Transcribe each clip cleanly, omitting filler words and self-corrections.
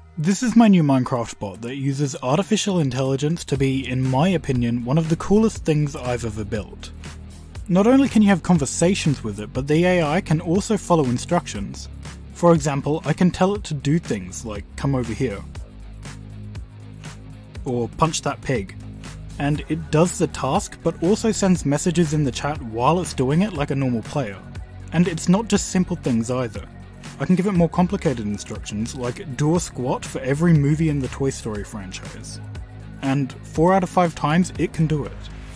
This is my new Minecraft bot that uses artificial intelligence to be, in my opinion, one of the coolest things I've ever built. Not only can you have conversations with it, but the AI can also follow instructions. For example, I can tell it to do things like come over here, or punch that pig. And it does the task, but also sends messages in the chat while it's doing it like a normal player. And it's not just simple things either. I can give it more complicated instructions, like do a squat for every movie in the Toy Story franchise. And 4 out of 5 times it can do it.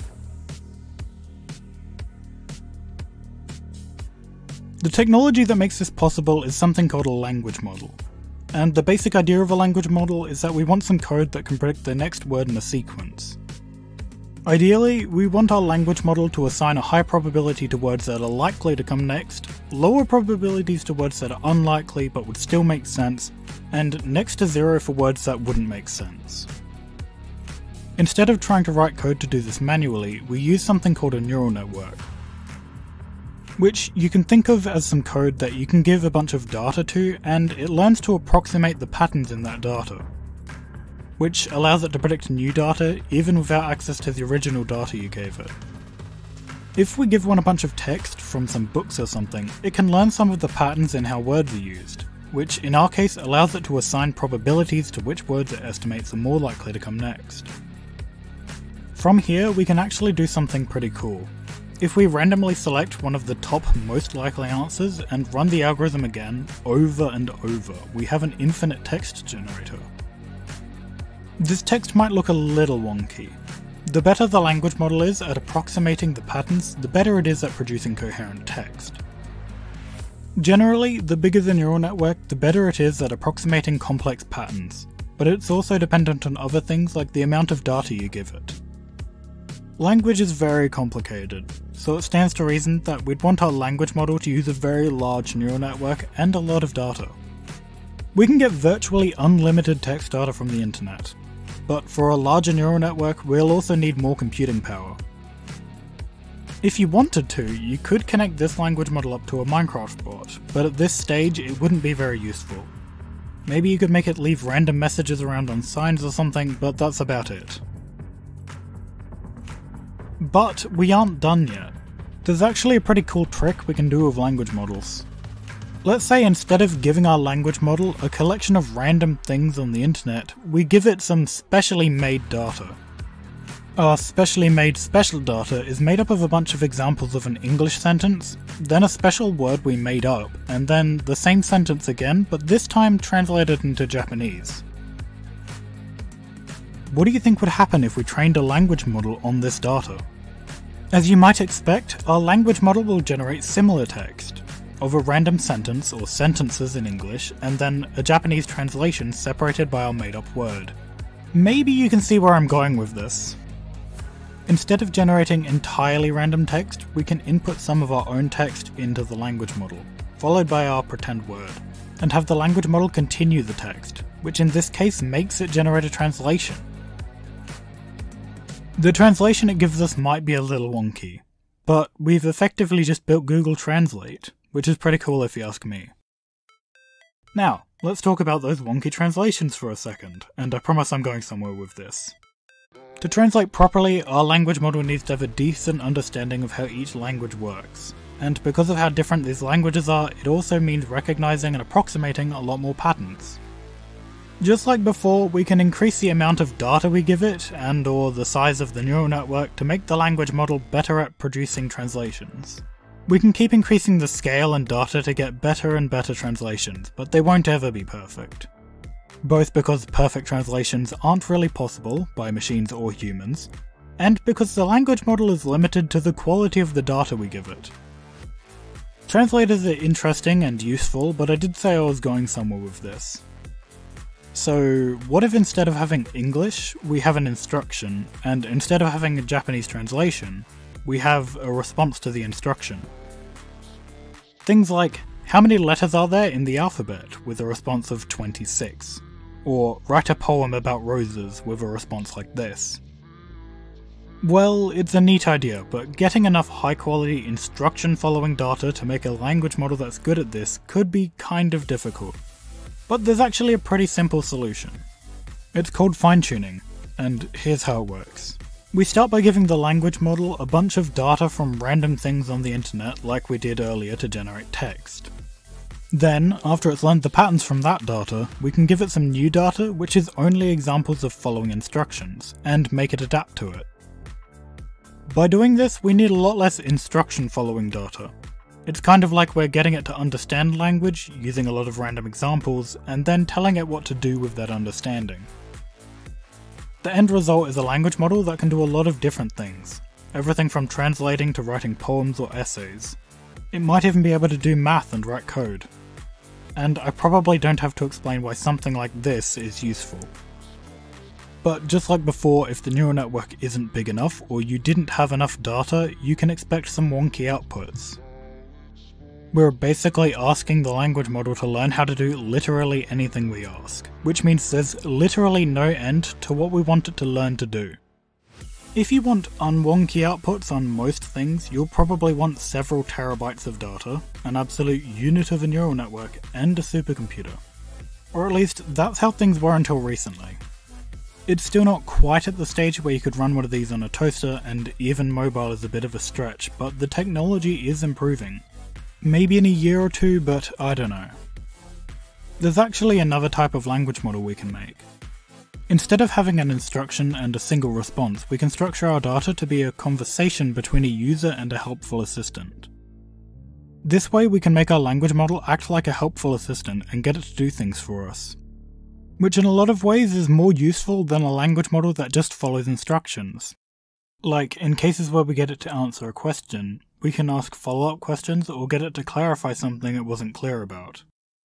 The technology that makes this possible is something called a language model. And the basic idea of a language model is that we want some code that can predict the next word in a sequence. Ideally, we want our language model to assign a high probability to words that are likely to come next, lower probabilities to words that are unlikely but would still make sense, and next to 0 for words that wouldn't make sense. Instead of trying to write code to do this manually, we use something called a neural network, which you can think of as some code that you can give a bunch of data to, and it learns to approximate the patterns in that data, which allows it to predict new data even without access to the original data you gave it. If we give one a bunch of text from some books or something, it can learn some of the patterns in how words are used, which in our case allows it to assign probabilities to which words it estimates are more likely to come next. From here we can actually do something pretty cool. If we randomly select one of the top most likely answers and run the algorithm again, over and over, we have an infinite text generator. This text might look a little wonky. The better the language model is at approximating the patterns, the better it is at producing coherent text. Generally, the bigger the neural network, the better it is at approximating complex patterns, but it's also dependent on other things like the amount of data you give it. Language is very complicated, so it stands to reason that we'd want our language model to use a very large neural network and a lot of data. We can get virtually unlimited text data from the internet, but for a larger neural network we'll also need more computing power. If you wanted to, you could connect this language model up to a Minecraft bot, but at this stage it wouldn't be very useful. Maybe you could make it leave random messages around on signs or something, but that's about it. But we aren't done yet. There's actually a pretty cool trick we can do with language models. Let's say instead of giving our language model a collection of random things on the internet, we give it some specially made data. Our specially made special data is made up of a bunch of examples of an English sentence, then a special word we made up, and then the same sentence again, but this time translated into Japanese. What do you think would happen if we trained a language model on this data? As you might expect, our language model will generate similar text of a random sentence or sentences in English, and then a Japanese translation separated by our made-up word. Maybe you can see where I'm going with this. Instead of generating entirely random text, we can input some of our own text into the language model, followed by our pretend word, and have the language model continue the text, which in this case makes it generate a translation. The translation it gives us might be a little wonky, but we've effectively just built Google Translate, which is pretty cool if you ask me. Now, let's talk about those wonky translations for a second, and I promise I'm going somewhere with this. To translate properly, our language model needs to have a decent understanding of how each language works, and because of how different these languages are, it also means recognizing and approximating a lot more patterns. Just like before, we can increase the amount of data we give it, and or the size of the neural network to make the language model better at producing translations. We can keep increasing the scale and data to get better and better translations, but they won't ever be perfect. Both because perfect translations aren't really possible by machines or humans, and because the language model is limited to the quality of the data we give it. Translators are interesting and useful, but I did say I was going somewhere with this. So what if instead of having English, we have an instruction, and instead of having a Japanese translation, we have a response to the instruction? Things like, how many letters are there in the alphabet, with a response of 26? Or write a poem about roses with a response like this. Well, it's a neat idea, but getting enough high quality instruction following data to make a language model that's good at this could be kind of difficult. But there's actually a pretty simple solution. It's called fine-tuning, and here's how it works. We start by giving the language model a bunch of data from random things on the internet like we did earlier to generate text. Then, after it's learned the patterns from that data, we can give it some new data which is only examples of following instructions, and make it adapt to it. By doing this, we need a lot less instruction following data. It's kind of like we're getting it to understand language, using a lot of random examples, and then telling it what to do with that understanding. The end result is a language model that can do a lot of different things, everything from translating to writing poems or essays. It might even be able to do math and write code. And I probably don't have to explain why something like this is useful. But just like before, if the neural network isn't big enough or you didn't have enough data, you can expect some wonky outputs. We're basically asking the language model to learn how to do literally anything we ask, which means there's literally no end to what we want it to learn to do. If you want unwonky outputs on most things, you'll probably want several terabytes of data, an absolute unit of a neural network, and a supercomputer. Or at least, that's how things were until recently. It's still not quite at the stage where you could run one of these on a toaster, and even mobile is a bit of a stretch, but the technology is improving. Maybe in a year or two, but I don't know. There's actually another type of language model we can make. Instead of having an instruction and a single response, we can structure our data to be a conversation between a user and a helpful assistant. This way we can make our language model act like a helpful assistant and get it to do things for us. Which in a lot of ways is more useful than a language model that just follows instructions. Like, in cases where we get it to answer a question, we can ask follow-up questions or get it to clarify something it wasn't clear about.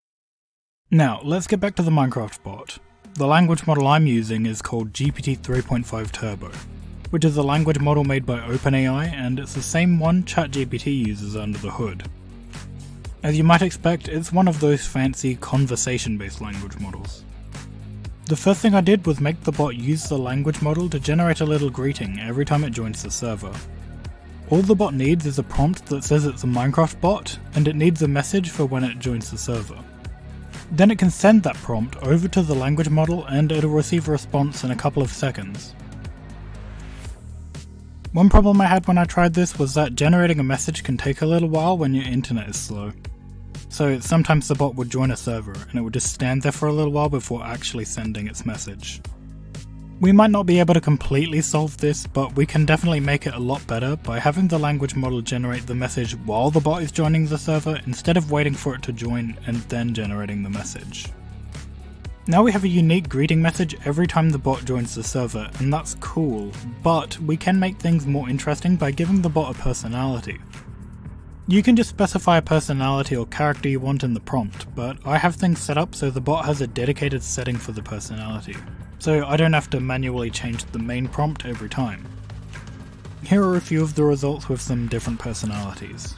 Now, let's get back to the Minecraft bot. The language model I'm using is called GPT 3.5 Turbo, which is a language model made by OpenAI, and it's the same one ChatGPT uses under the hood. As you might expect, it's one of those fancy conversation-based language models. The first thing I did was make the bot use the language model to generate a little greeting every time it joins the server. All the bot needs is a prompt that says it's a Minecraft bot, and it needs a message for when it joins the server. Then it can send that prompt over to the language model and it'll receive a response in a couple of seconds. One problem I had when I tried this was that generating a message can take a little while when your internet is slow. So sometimes the bot would join a server and it would just stand there for a little while before actually sending its message. We might not be able to completely solve this, but we can definitely make it a lot better by having the language model generate the message while the bot is joining the server instead of waiting for it to join and then generating the message. Now we have a unique greeting message every time the bot joins the server, and that's cool, but we can make things more interesting by giving the bot a personality. You can just specify a personality or character you want in the prompt, but I have things set up so the bot has a dedicated setting for the personality, so I don't have to manually change the main prompt every time. Here are a few of the results with some different personalities.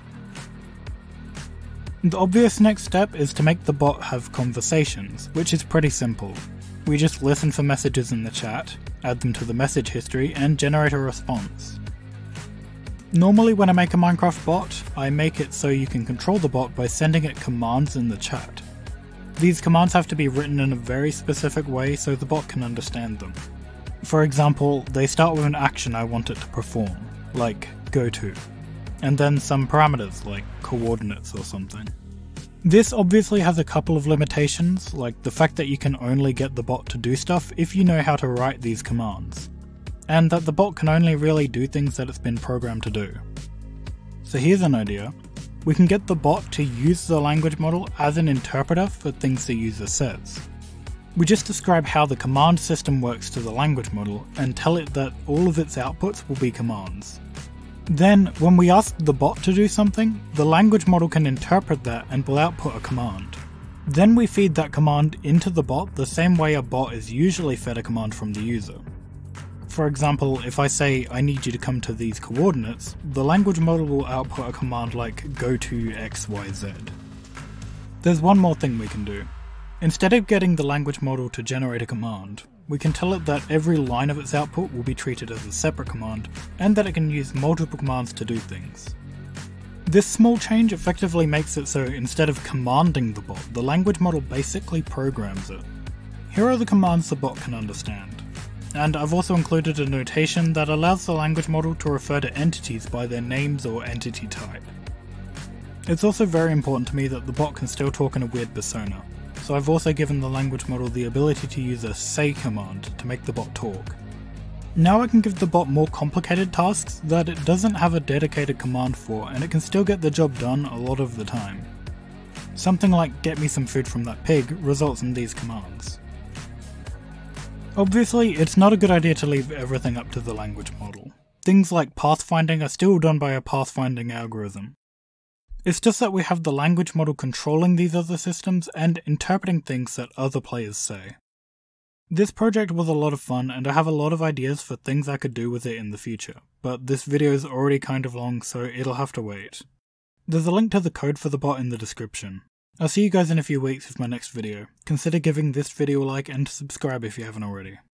The obvious next step is to make the bot have conversations, which is pretty simple. We just listen for messages in the chat, add them to the message history, and generate a response. Normally when I make a Minecraft bot, I make it so you can control the bot by sending it commands in the chat. These commands have to be written in a very specific way so the bot can understand them. For example, they start with an action I want it to perform, like go to, and then some parameters like coordinates or something. This obviously has a couple of limitations, like the fact that you can only get the bot to do stuff if you know how to write these commands, and that the bot can only really do things that it's been programmed to do. So here's an idea. We can get the bot to use the language model as an interpreter for things the user says. We just describe how the command system works to the language model and tell it that all of its outputs will be commands. Then, when we ask the bot to do something, the language model can interpret that and will output a command. Then we feed that command into the bot the same way a bot is usually fed a command from the user. For example, if I say, I need you to come to these coordinates, the language model will output a command like go to XYZ. There's one more thing we can do. Instead of getting the language model to generate a command, we can tell it that every line of its output will be treated as a separate command, and that it can use multiple commands to do things. This small change effectively makes it so instead of commanding the bot, the language model basically programs it. Here are the commands the bot can understand. And I've also included a notation that allows the language model to refer to entities by their names or entity type. It's also very important to me that the bot can still talk in a weird persona, so I've also given the language model the ability to use a say command to make the bot talk. Now I can give the bot more complicated tasks that it doesn't have a dedicated command for, and it can still get the job done a lot of the time. Something like get me some food from that pig results in these commands. Obviously, it's not a good idea to leave everything up to the language model. Things like pathfinding are still done by a pathfinding algorithm. It's just that we have the language model controlling these other systems and interpreting things that other players say. This project was a lot of fun, and I have a lot of ideas for things I could do with it in the future, but this video is already kind of long, so it'll have to wait. There's a link to the code for the bot in the description. I'll see you guys in a few weeks with my next video. Consider giving this video a like and subscribe if you haven't already.